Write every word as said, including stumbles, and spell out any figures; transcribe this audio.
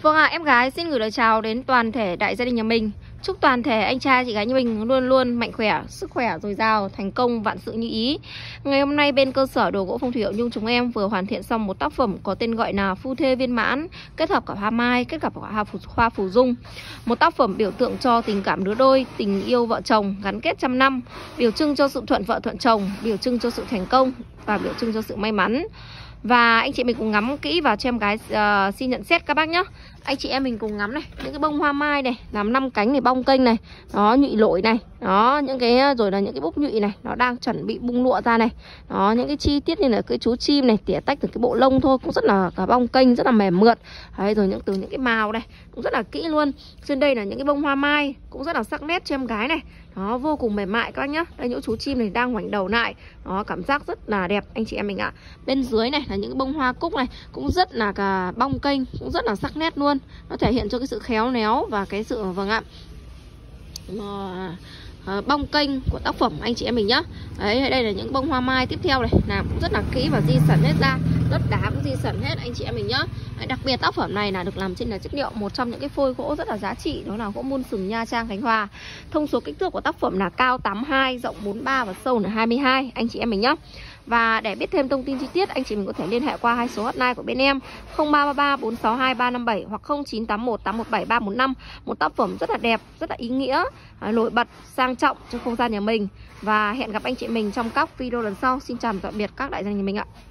Vâng ạ, à, em gái xin gửi lời chào đến toàn thể đại gia đình nhà mình. Chúc toàn thể anh trai chị gái như mình luôn luôn mạnh khỏe, sức khỏe dồi dào, thành công vạn sự như ý. Ngày hôm nay bên cơ sở đồ gỗ phong thủy Hậu Nhung chúng em vừa hoàn thiện xong một tác phẩm có tên gọi là Phu Thê Viên Mãn, kết hợp cả hoa mai, kết hợp cả hoa phù, hoa phù dung. Một tác phẩm biểu tượng cho tình cảm lứa đôi, tình yêu vợ chồng gắn kết trăm năm, biểu trưng cho sự thuận vợ thuận chồng, biểu trưng cho sự thành công và biểu trưng cho sự may mắn. Và anh chị mình cùng ngắm kỹ vào cho em gái uh, xin nhận xét các bác nhé. Anh chị em mình cùng ngắm này, những cái bông hoa mai này, làm năm cánh này, bong kênh này, đó, nhụy lội này, đó, những cái rồi là những cái búp nhụy này, nó đang chuẩn bị bung lụa ra này, đó, những cái chi tiết như là cái chú chim này, tỉa tách từ cái bộ lông thôi cũng rất là cả bong kênh rất là mềm mượt. Đấy, rồi những từ những cái màu này cũng rất là kỹ luôn. Trên đây là những cái bông hoa mai cũng rất là sắc nét cho em gái này, đó, vô cùng mềm mại các bác nhá. Đây những chú chim này đang ngoảnh đầu lại, đó, cảm giác rất là đẹp anh chị em mình ạ. Bên dưới này là những bông hoa cúc này cũng rất là cả bong kênh, cũng rất là sắc nét luôn. Nó thể hiện cho cái sự khéo léo và cái sự vâng ạ à, à, bong kênh của tác phẩm anh chị em mình nhá. Đấy, đây là những bông hoa mai tiếp theo này, làm cũng rất là kỹ và di sẩn hết ra, đất đá cũng di sẩn hết anh chị em mình nhá. Đấy, đặc biệt tác phẩm này là được làm trên là chất liệu một trong những cái phôi gỗ rất là giá trị, đó là gỗ Mun Sừng Nha Trang Khánh Hòa. Thông số kích thước của tác phẩm là cao tám mươi hai, rộng bốn mươi ba và sâu là hai mươi hai anh chị em mình nhá. Và để biết thêm thông tin chi tiết, anh chị mình có thể liên hệ qua hai số hotline của bên em không ba ba ba bốn sáu hai ba năm bảy hoặc không chín tám một tám một bảy ba một năm. Một tác phẩm rất là đẹp, rất là ý nghĩa, nổi bật, sang trọng trong không gian nhà mình. Và hẹn gặp anh chị mình trong các video lần sau. Xin chào tạm biệt các đại gia nhà mình ạ.